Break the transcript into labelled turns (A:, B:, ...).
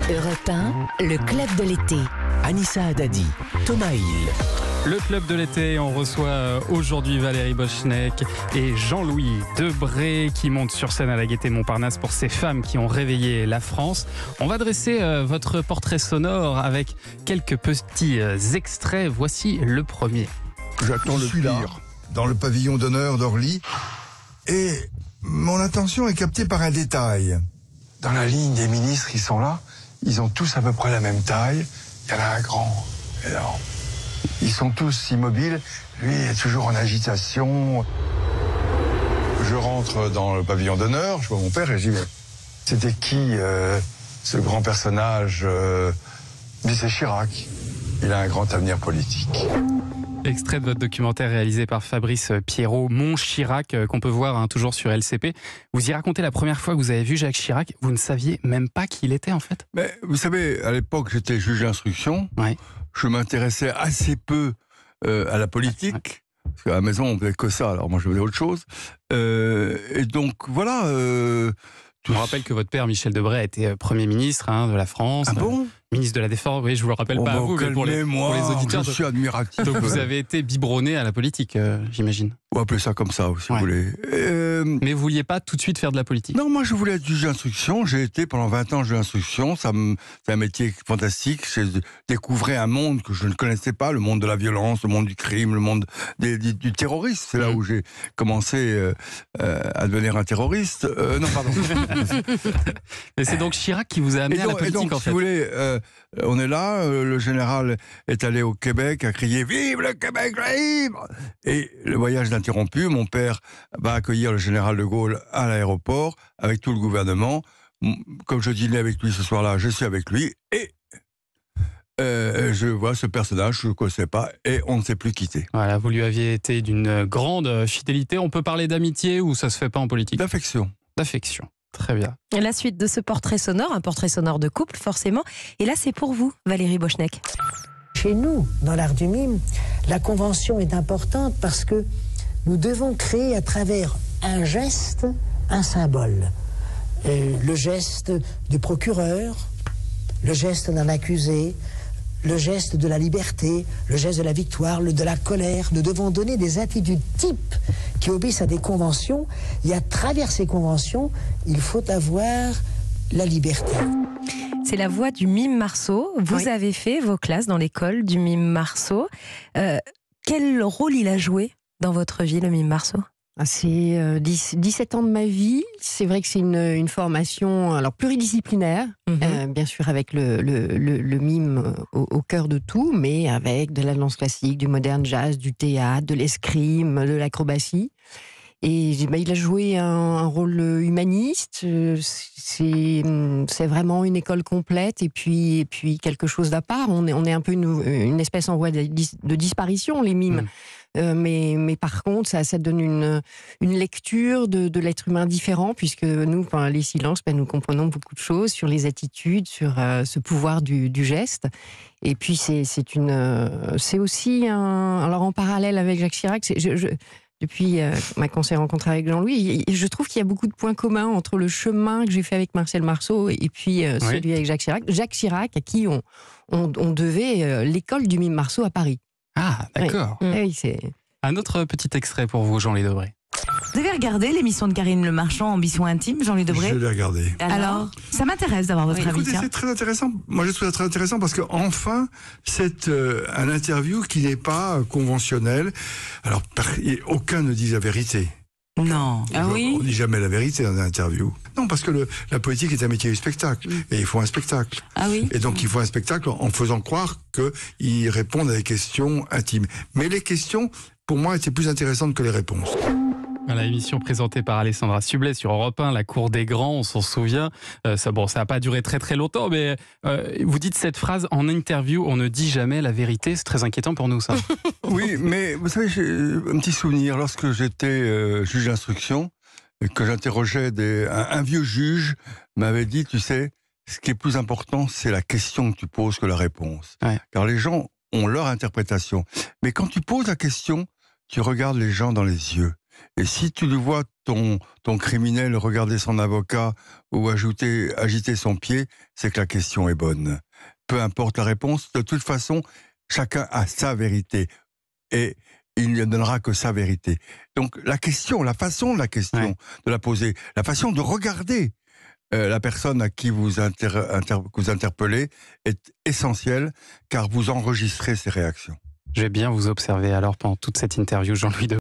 A: Europe 1, le club de l'été.
B: Anissa Haddadi, Thomas Hill.
C: Le club de l'été, on reçoit aujourd'hui Valérie Boschneck et Jean-Louis Debré qui montent sur scène à la Gaîté Montparnasse pour ces femmes qui ont réveillé la France. On va dresser votre portrait sonore avec quelques petits extraits. Voici le premier.
D: J'attends le pire dans le pavillon d'honneur d'Orly et mon attention est captée par un détail. Dans la ligne des ministres qui sont là, ils ont tous à peu près la même taille. Il y en a un grand, énorme. Ils sont tous immobiles. Lui est toujours en agitation. Je rentre dans le pavillon d'honneur, je vois mon père et je dis « C'était qui ce grand personnage ?» Il dit « C'est Chirac. Il a un grand avenir politique. »
C: Extrait de votre documentaire réalisé par Fabrice Pierrot, Mon Chirac, qu'on peut voir toujours sur LCP. Vous y racontez la première fois que vous avez vu Jacques Chirac. Vous ne saviez même pas qui il était en fait.
D: Mais vous savez, à l'époque, j'étais juge d'instruction.
C: Ouais.
D: Je m'intéressais assez peu à la politique. Ouais. Parce qu'à la maison, on faisait que ça. Alors moi, je faisais autre chose. Et donc, voilà.
C: Je me rappelle que votre père, Michel Debré, a été Premier ministre de la France.
D: Ah bon ?
C: Ministre de la Défense, oui, je ne vous le rappelle pas à vous, mais pour les auditeurs.
D: Je suis admiratif.
C: Donc vous avez été biberonné à la politique, j'imagine.
D: On va appeler ça comme ça, si vous voulez.
C: Mais vous ne vouliez pas tout de suite faire de la politique?
D: Non, moi je voulais être juge d'instruction. J'ai été pendant 20 ans juge d'instruction. C'est un métier fantastique. J'ai découvert un monde que je ne connaissais pas, le monde de la violence, le monde du crime, le monde du terrorisme. C'est là où j'ai commencé à devenir un terroriste. Non, pardon.
C: Mais c'est donc Chirac qui vous a amené à la politique, en fait.
D: Si vous voulez, on est là, le général est allé au Québec, a crié « Vive le Québec libre !» Et le voyage est interrompu, mon père va accueillir le général de Gaulle à l'aéroport, avec tout le gouvernement. Comme je dînais avec lui ce soir-là, je suis avec lui, et je vois ce personnage, je ne le connaissais pas, et on ne s'est plus quitté.
C: Voilà, vous lui aviez été d'une grande fidélité. On peut parler d'amitié ou ça ne se fait pas en politique?
D: D'affection.
C: D'affection. Très bien.
A: Et la suite de ce portrait sonore, un portrait sonore de couple, forcément. Et là, c'est pour vous, Valérie Boschneck.
E: Chez nous, dans l'art du mime, la convention est importante parce que nous devons créer à travers un geste, un symbole. Le geste du procureur, le geste d'un accusé, le geste de la liberté, le geste de la victoire, de la colère. Nous devons donner des attitudes types qui obéissent à des conventions. Et à travers ces conventions, il faut avoir la liberté.
A: C'est la voix du mime Marceau. Vous avez fait vos classes dans l'école du mime Marceau. Quel rôle il a joué dans votre vie, le mime Marceau?
F: C'est 17 ans de ma vie. C'est vrai que c'est une formation alors pluridisciplinaire, bien sûr avec le mime au cœur de tout, mais avec de la danse classique, du moderne jazz, du théâtre, de l'escrime, de l'acrobatie. Et il a joué un rôle humaniste. C'est vraiment une école complète et puis quelque chose d'à part. On est un peu une espèce en voie de disparition, les mimes. Mais par contre, ça donne une lecture de l'être humain différent, puisque nous, les silences, nous comprenons beaucoup de choses sur les attitudes, sur ce pouvoir du geste. Et puis c'est aussi alors en parallèle avec Jacques Chirac, depuis qu'on s'est rencontré avec Jean-Louis, je trouve qu'il y a beaucoup de points communs entre le chemin que j'ai fait avec Marcel Marceau et puis celui avec Jacques Chirac. Jacques Chirac, à qui on devait l'école du mime Marceau à Paris.
C: Ah, d'accord.
F: Oui, c'est...
C: Un autre petit extrait pour vous, Jean-Louis Debré.
G: Vous avez regardé l'émission de Karine Le Marchand, Ambition Intime, Jean-Louis Debré?
D: Je l'ai regardé.
G: Alors, ça m'intéresse d'avoir votre avis.
D: Écoutez, c'est très intéressant. Moi, je trouve ça très intéressant parce qu'enfin, c'est un interview qui n'est pas conventionnel. Alors, aucun ne dit la vérité.
G: Non.
D: On ne dit jamais la vérité dans une interview. Non, parce que la politique est un métier du spectacle. Et il faut un spectacle.
G: Ah oui.
D: Et donc, il faut un spectacle en faisant croire qu'ils répondent à des questions intimes. Mais les questions, pour moi, étaient plus intéressantes que les réponses.
C: Voilà, émission présentée par Alessandra Sublet sur Europe 1, La Cour des Grands, on s'en souvient. Ça n'a pas duré très très longtemps, mais vous dites cette phrase en interview, on ne dit jamais la vérité. C'est très inquiétant pour nous, ça.
D: Oui, mais vous savez, j'ai un petit souvenir. Lorsque j'étais juge d'instruction, et que j'interrogeais un vieux juge m'avait dit, tu sais, ce qui est plus important, c'est la question que tu poses que la réponse. Ouais. Car les gens ont leur interprétation. Mais quand tu poses la question, tu regardes les gens dans les yeux. Et si tu le vois, ton criminel, regarder son avocat ou agiter son pied, c'est que la question est bonne. Peu importe la réponse, de toute façon, chacun a sa vérité. Et il ne donnera que sa vérité. Donc la façon de la question, de la poser, la façon de regarder la personne à qui vous interpellez est essentielle, car vous enregistrez ses réactions.
C: Je vais bien vous observer alors pendant toute cette interview, Jean-Louis Debré.